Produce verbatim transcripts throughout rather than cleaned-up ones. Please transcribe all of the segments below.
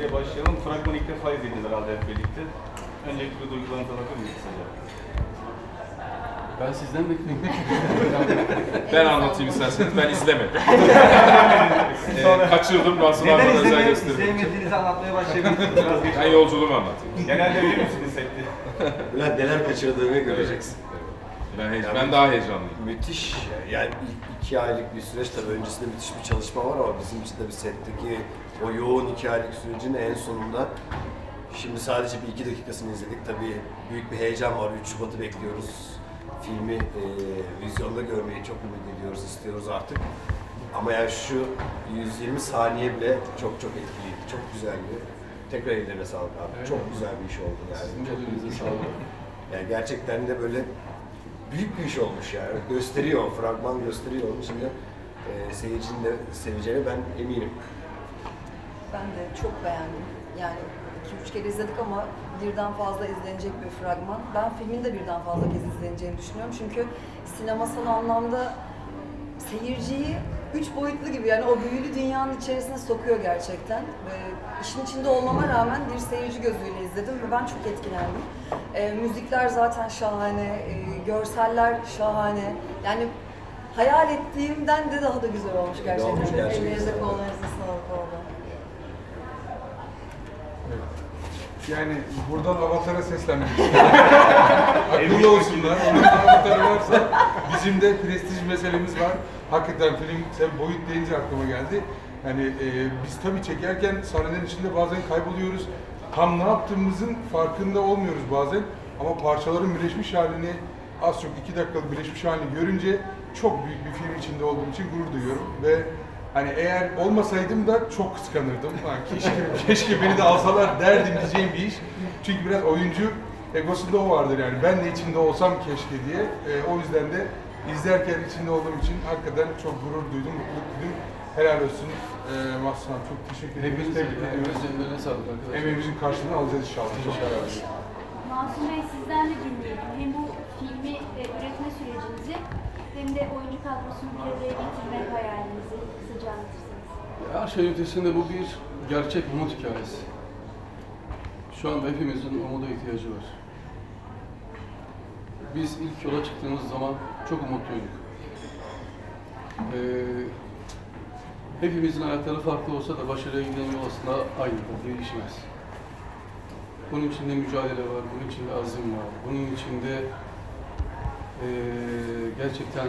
diye başlayalım. Fragmanı ilk defa izlediler herhalde hep birlikte. Öncelikle duygularınızı alabilir miyiz kısaca? Ben sizden bekleyeyim. Ben anlatayım isterseniz, ben izlemedim. ee, kaçırdım, Basılar bana özel gösterdim. Neden izlemediğinizi anlatmaya başlayabilirsiniz biraz geç. Ben yolculuğumu anlatayım. Genelde verir misiniz sette? Bülent neler kaçırdığını göreceksin. Ben, heyecan, ben daha heyecanlıyım. Müthiş. Yani ilk iki aylık bir süreç, tabii öncesinde müthiş bir çalışma var ama bizim için de bir setteki o yoğun iki aylık sürecin en sonunda şimdi sadece bir iki dakikasını izledik. Tabii büyük bir heyecan var. üç Şubat'ı bekliyoruz. Filmi e, vizyonda görmeyi çok ümit ediyoruz, istiyoruz artık. Ama yani şu yüz yirmi saniye bile çok çok etkiliydi, çok güzeldi. Tekrar ellerine sağlık abi. Evet. Çok güzel bir iş oldu yani. Sizin çok ellerinize sağlık. Yani gerçekten de böyle büyük bir iş olmuş yani. Gösteriyor, fragman gösteriyor. Onun için de e, seyircinin de seveceğine ben eminim. Ben de çok beğendim. Yani iki üç kere izledik ama birden fazla izlenecek bir fragman. Ben filmin de birden fazla kez izleneceğini düşünüyorum. Çünkü sinemasal anlamda seyirciyi üç boyutlu gibi, yani o büyülü dünyanın içerisine sokuyor gerçekten. Ee, işin içinde olmama rağmen bir seyirci gözüyle izledim ve ben çok etkilendim. Ee, müzikler zaten şahane, e, görseller şahane. Yani hayal ettiğimden de daha da güzel olmuş gerçekten. Olmuş, gerçekten. Ellerinize kollarınıza sağlık oldu. Yani buradan Avatar'a seslenmek istiyorum. Akıllı olsunlar. Onun Avatar'ı varsa bizim de prestij meselemiz var. Hakikaten film, sen boyut deyince aklıma geldi. Yani e, biz tabii çekerken sahnelerin içinde bazen kayboluyoruz. Tam ne yaptığımızın farkında olmuyoruz bazen. Ama parçaların birleşmiş halini, az çok iki dakikalık birleşmiş halini görünce çok büyük bir film içinde olduğum için gurur duyuyorum. Ve hani eğer olmasaydım da çok kıskanırdım. Ha, keşke, keşke beni de alsalar derdim diyeceğim bir iş. Çünkü biraz oyuncu egosunda o vardır yani. Ben de içinde olsam keşke diye. E, o yüzden de izlerken içinde olduğum için hakikaten çok gurur duydum, mutluluk duydum. Helal olsun. E, Mahsun çok teşekkür ederim. Hepiniz Tebrik ediyoruz. ellerine sağlık arkadaşlar. Emeğimizin karşılığını alacağız inşallah. İnşallah. Mahsun Bey, sizden de dinleyelim. Hem bu filmi e, üretme sürecinizi hem de oyuncu kadrosunu bir araya getirme hayalinizi kısaca anlatırsanız. Her şeyin ötesinde bu bir gerçek umut hikayesi. Şu anda hepimizin umuda ihtiyacı var. Biz ilk yola çıktığımız zaman çok umutluyduk. Ee, hepimizin hayatları farklı olsa da başarıya giden yol aslında aynıdır, değişmez. Bunun içinde mücadele var, bunun içinde azim var, bunun içinde ee, gerçekten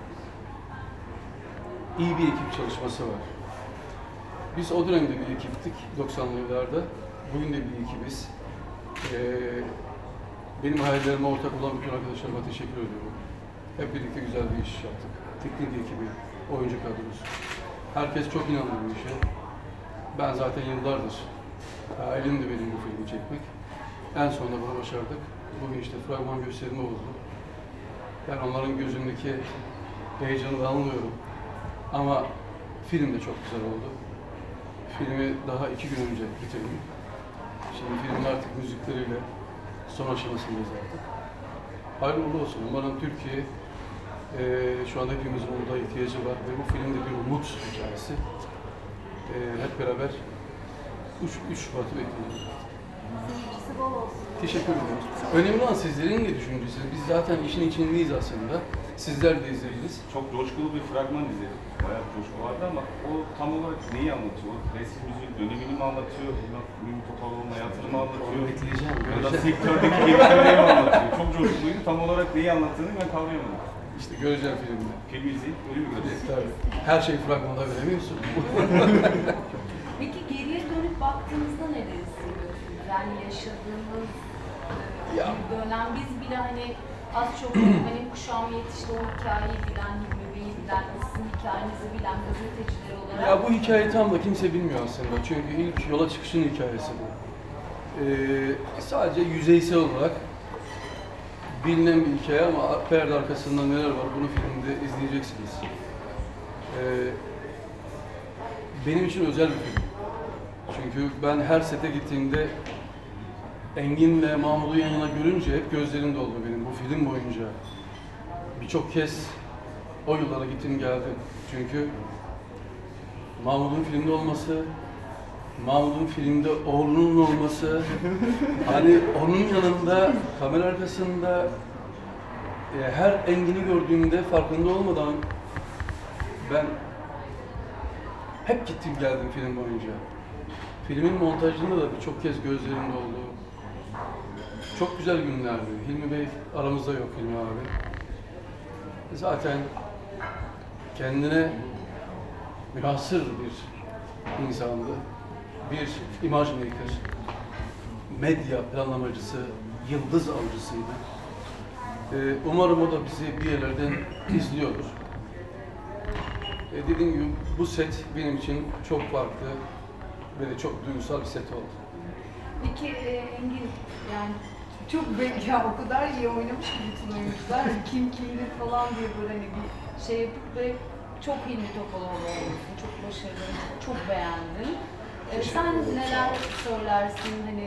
iyi bir ekip çalışması var. Biz o dönemde bir ekiptik, doksanlı yıllarda. Bugün de bir ekibiz. Ee, benim hayallerime ortak olan bütün arkadaşlarıma teşekkür ediyorum. Hep birlikte güzel bir iş yaptık. Teknik ekibi, oyuncu kadrosu. Herkes çok inandı bu işe. Ben zaten yıllardır hayalim de benim bu filmi çekmek. En sonunda bunu başardık. Bugün işte fragman gösterimi oldu. Ben onların gözündeki heyecanı da anlıyorum. Ama film de çok güzel oldu. Filmi daha iki gün önce bitirdim. Şimdi filmin artık müzikleriyle son aşamasındayız artık. Hayırlı uğurlu olsun. Umarım Türkiye e, şu anda hepimizin umuda ihtiyacı var ve bu film de bir umut hikayesi. E, hep beraber üç Şubat'ı bekliyoruz. Seyircisi bol olsun. Teşekkür ederim. Önemli olan sizlerin de düşüncesi. Biz zaten işin içindeyiz aslında. Sizler de izlediniz. Çok coşkulu bir fragman izledik. Bayağı coşku vardı ama o tam olarak neyi anlatıyor? Resim müziğin dönemini mi anlatıyor? Mümin Topaloğlu'nun hayatını mı anlatıyor? Onu bekleyeceğim. Ya da sektördeki gelişmeleri mi anlatıyor? Çok coşkuluydu. Tam olarak neyi anlattığını ben kavrayamadım. İşte göreceğim filmde. Filmi izleyip öyle mi göreceksin? Tabii. Her şeyi fragmanda veremiyorsun. Peki geriye dönüp baktığınızda neler hissediyorsunuz? Yani yaşadığımız Ya. bir dönem, biz bile hani az çok benim kuşağım yetişti, o hikayeyi bilen, Hilmi Bey'i bilen, sizin hikayenizi bilen gazeteciler olarak. Ya bu hikayeyi tam da kimse bilmiyor aslında. Çünkü ilk yola çıkışın hikayesi bu. Ee, sadece yüzeysel olarak bilinen bir hikaye ama perde arkasında neler var bunu filmde izleyeceksiniz. Ee, benim için özel bir film. Çünkü ben her sete gittiğimde Engin ve Mahmut'u yan yana görünce hep gözlerim doldu benim bu film boyunca. Birçok kez o yıllara gittim geldim. Çünkü Mahmut'un filmde olması, Mahmut'un filmde oğlunun olması, hani onun yanında, kamera arkasında e, her engini gördüğümde farkında olmadan ben hep gittim geldim film boyunca. Filmin montajında da birçok kez gözlerimde oldu. Çok güzel günlerdi. Hilmi Bey aramızda yok, Hilmi abi. Zaten kendine münhasır bir insandı. Bir imaj maker, medya planlamacısı, yıldız avcısıydı. Ee, umarım o da bizi bir yerlerden izliyordur. Ee, dediğim gibi bu set benim için çok farklı ve de çok duygusal bir set oldu. Peki e, Engin, yani çok belki ya o kadar iyi oynamış ki bütün oyuncular, kim kimdir falan diye böyle hani bir şey yapıp ve çok Hilmi Topaloğlu olmuşsun, çok başarılı, çok beğendim. Ee, sen neler söylersin hani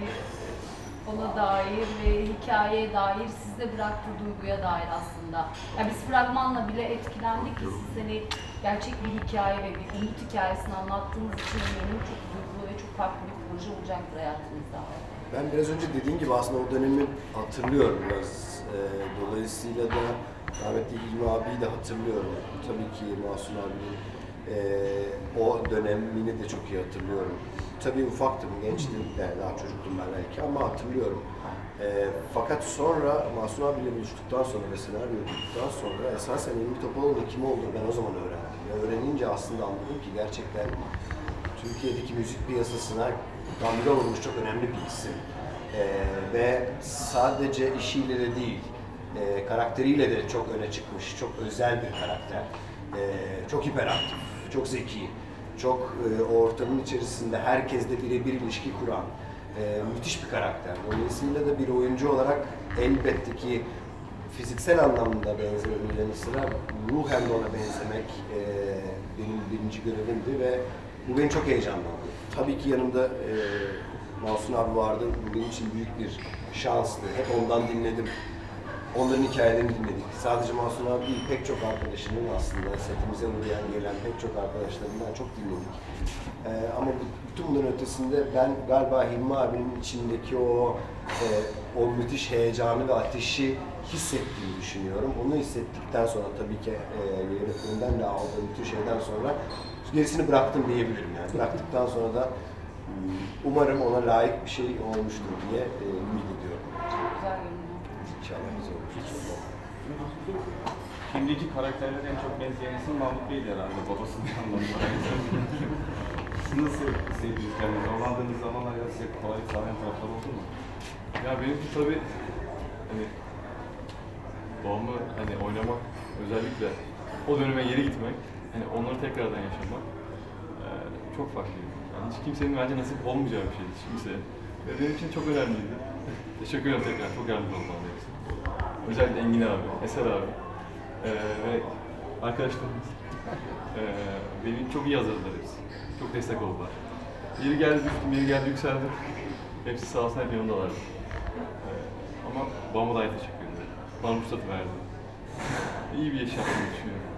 ona dair ve hikayeye dair, sizde bıraktığı duyguya dair aslında? Ya biz fragmanla bile etkilendik ki siz hani gerçek bir hikaye ve bir umut hikayesini anlattığınız için eminim çok duygulu ve çok farklı bir proje olacaktır hayatınızda. Ben biraz önce dediğin gibi aslında o dönemi hatırlıyorum biraz. Ee, dolayısıyla da rahmetli Hilmi abiyi de hatırlıyorum. Tabii ki Mahsun abinin e, o dönemini de çok iyi hatırlıyorum. Tabii ufaktım, gençtim, yani daha çocuktum ben belki ama hatırlıyorum. E, fakat sonra Mahsun abiyle buluştuktan sonra ve senaryo okuduktan sonra esasen Hilmi Topaloğlu'nun kim olduğunu ben o zaman öğrendim. Ve öğrenince aslında anladım ki gerçekten Türkiye'deki müzik piyasasına damga vurmuş çok önemli bir isim. Ee, ve sadece işiyle de değil, e, karakteriyle de çok öne çıkmış, çok özel bir karakter. Ee, çok hiperaktif, çok zeki, çok e, o ortamın içerisinde herkesle birebir ilişki kuran e, müthiş bir karakter. Dolayısıyla da bir oyuncu olarak elbette ki fiziksel anlamda benzememin yanı sıra ruhen de ona benzemek e, benim birinci görevimdi ve bu beni çok heyecanlandırdı. Tabii ki yanımda e, Mahsun abi vardı, bu benim için büyük bir şanstı. Hep ondan dinledim. Onların hikayelerini dinledik. Sadece Mahsun abi değil, pek çok arkadaşımın aslında setimize uğrayan, gelen pek çok arkadaşlarımdan çok dinledik. Ee, ama bütün bunların ötesinde ben galiba Hilmi abinin içindeki o e, o müthiş heyecanı ve ateşi hissettiğimi düşünüyorum. Onu hissettikten sonra tabii ki e, yönetmeninden de aldığım bütün şeyden sonra gerisini bıraktım diyebilirim yani. Bıraktıktan sonra da umarım ona layık bir şey olmuştur diye e, ümit ediyorum. Çok güzel görünüyor. İnşallah güzel olur. Filmdeki karakterlere en çok benzeyen isim Mahmut Bey'di herhalde, babasının anlamında. Nasıl hissettiniz kendinizi? Zorlandığınız zamanlar ya size kolaylık sağlayan taraflar oldu mu? Ya benimki tabii hani babamı hani oynamak, özellikle o döneme geri gitmek, hani onları tekrardan yaşamak e, çok farklıydı. Yani hiç kimsenin bence nasip olmayacağı bir şeydi hiç kimseye. Ve benim için çok önemliydi. Teşekkür ederim tekrar, çok yardımcı oldu bana hepsi. Özellikle Engin abi, Eser abi e, ve arkadaşlarımız e, beni çok iyi hazırladılar hepsi. Çok destek oldular. Yeri geldi düştüm, yeri geldi yükseldim. Hepsi sağ olsun hep yanımdalardı. Ee, ama babama da teşekkür ederim. Bana fırsat verdi. İyi bir iş yaptığını düşünüyorum.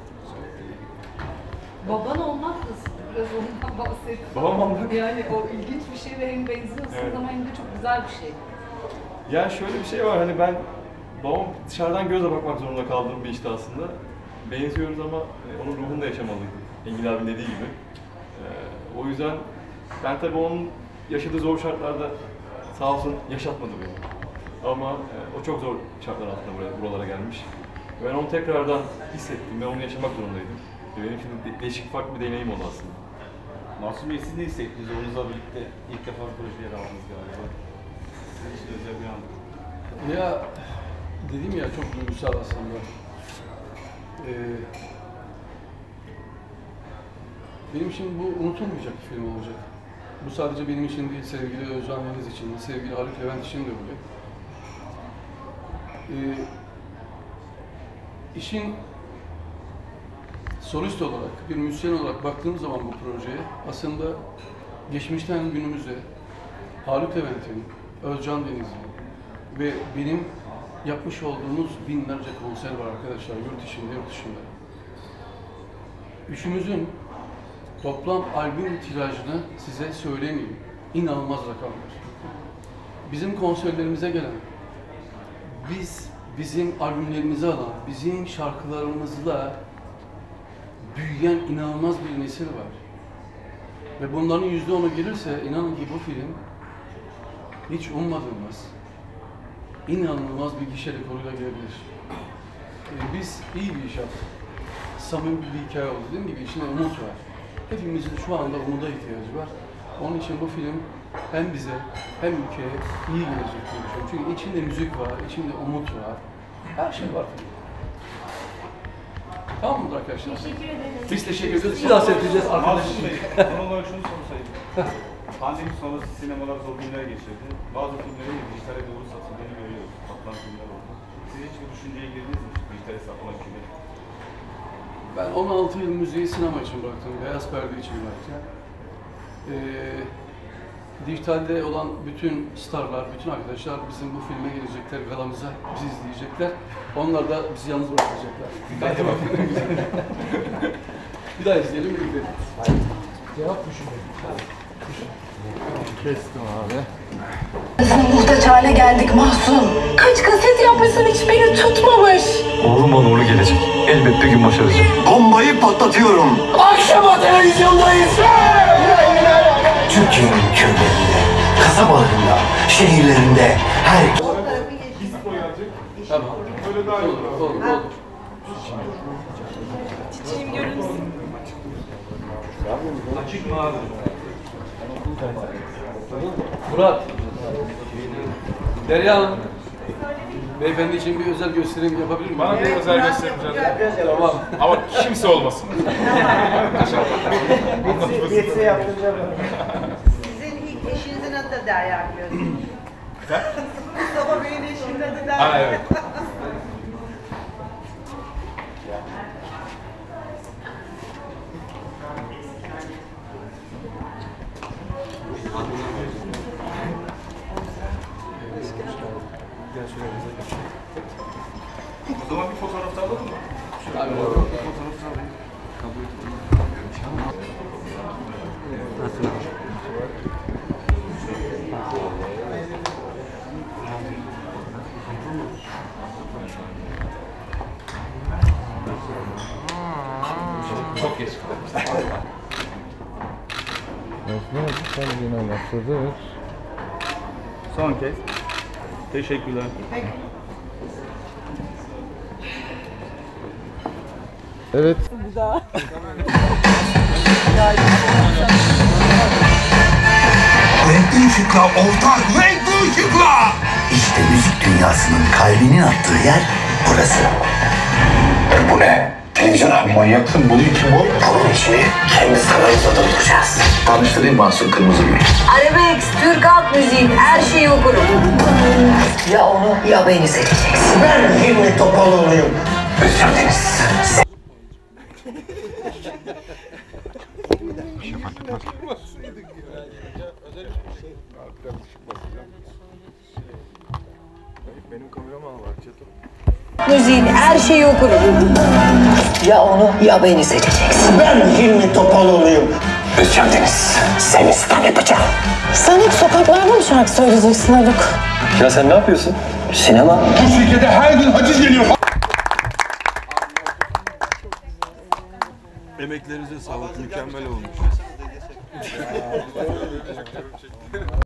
Baban olmak nasıl? Biraz ondan bahset. Babam olmak? Yani o ilginç bir şey ve hem benziyorsunuz Evet. ama hem de çok güzel bir şey. Yani şöyle bir şey var, hani ben babam dışarıdan gözle bakmak zorunda kaldığım bir işti aslında. Benziyoruz ama onun ruhunu da yaşamalıydı. Engin abinin dediği gibi. Ee, o yüzden ben tabii onun yaşadığı zor şartlarda sağ olsun yaşatmadı beni. Ama e, o çok zor şartlar altında buraya, buralara gelmiş. Ben onu tekrardan hissettim ve onu yaşamak zorundaydım. Ve benim için de değişik farklı bir deneyim oldu aslında. Mahsun Bey, siz ne hissettiniz? Onunuzla birlikte ilk defa projeye aldınız galiba. Sizin için özel bir an. Ya dedim ya, çok duygusal aslında. Ee, benim için bu unutulmayacak bir film olacak. Bu sadece benim için değil, sevgili Özcan Deniz için, sevgili Haluk Levent için de böyle. Ee, işin solist olarak, bir müzisyen olarak baktığım zaman bu projeye aslında geçmişten günümüze Haluk Levent'in, Özcan Deniz'in ve benim yapmış olduğumuz binlerce konser var arkadaşlar, yurt içinde, yurt dışında. Üçümüzün Toplam albüm tirajını size söyleyeyim. İnanılmaz rakamlar. Bizim konserlerimize gelen, biz bizim albümlerimizi alan, bizim şarkılarımızla büyüyen inanılmaz bir nesil var. Ve bunların yüzde onu gelirse inanın ki bu film hiç ummadığımız, inanılmaz bir gişe rekoruyla gelebilir. Ee, biz iyi bir iş yaptık. Samimi bir hikaye oldu. Dediğim gibi içinde umut var. Hepimizin şu anda umuda ihtiyacı var. Onun için bu film hem bize hem ülkeye iyi gelecek diye düşünüyorum. Çünkü içinde müzik var, içinde umut var. Her şey var. Tamam mıdır arkadaşlar? Teşekkür ederiz. Biz teşekkür ederiz. Bir daha seyredeceğiz Mahsun arkadaşlar. Bey, son olarak şunu sorsaydım. Pandemi sonrası sinemalar zor günler geçirdi. Bazı filmlerin de dijitale doğru satıldığını görüyoruz. Satılan filmler oldu. Siz hiç bu düşünceye girdiniz mi? Dijitale satmak gibi. Ben on altı yıl müziği sinema için bıraktım, beyaz perde için bıraktım. Ee, dijitalde olan bütün starlar, bütün arkadaşlar bizim bu filme gelecekler, galamıza bizi izleyecekler. Onlar da bizi yalnız bırakacaklar. Hadi bakalım. Bir daha izleyelim, birlikte. Cevap düşünelim. Kestim abi. Muhtaç hale geldik Mahsun. Kaç kaset yapmışsın hiç beni tutmamış. Oğlum bana uğru gelecek. Elbet bir gün başaracağım. Bombayı patlatıyorum. Akşama televizyondayız. Türkiye'nin köylerinde, kasabalarında, şehirlerinde her... Tamam. Olur, olur, olur. Çiçeğim görür müsün? Açık mı abi? Murat. Derya Hanım. Beyefendi için bir özel gösterim yapabilir miyim? Bana bir özel gösterim canım. Tamam. Ama kimse olmasın. Yetse yaptıracağım. Sizin ilk eşinizin adı da Derya biliyorsunuz. Mustafa Bey'in eşinin adı Derya. Ha evet. O zaman bir fotoğraf da alalım mı? Abi, Bir fotoğraf da alayım. Çok geç. Son kez. Teşekkürler. Evet. Renkli ışıkla ortak, renkli ışıkla! İşte müzik dünyasının kalbinin attığı yer burası. Bu ne? Televizyon abi. Manyaksın, bunun için bu. Bunun içini kendi sarayımızda dolduracağız. Tanıştırayım Mahsun Kırmızıgül. Arabex, Türk halk müziğin her şeyi okurum. Ya onu ya beni seçeceksin. Ben Hilmi Topaloğlu'yum. Özlem Deniz. Benim kameraman var Çeto. Müziğin her şeyi okurum. Ya onu ya beni seçeceksin. Ben Hilmi Topaloğlu'yum. Özlem Deniz. Seni star yapacağım. Sen hep sokaklarda mı şarkı söyleyeceksin Haluk? Ya sen ne yapıyorsun? Sinema. Bu şirkete her gün haciz geliyor. Emeklerinize sağlık, mükemmel olmuş.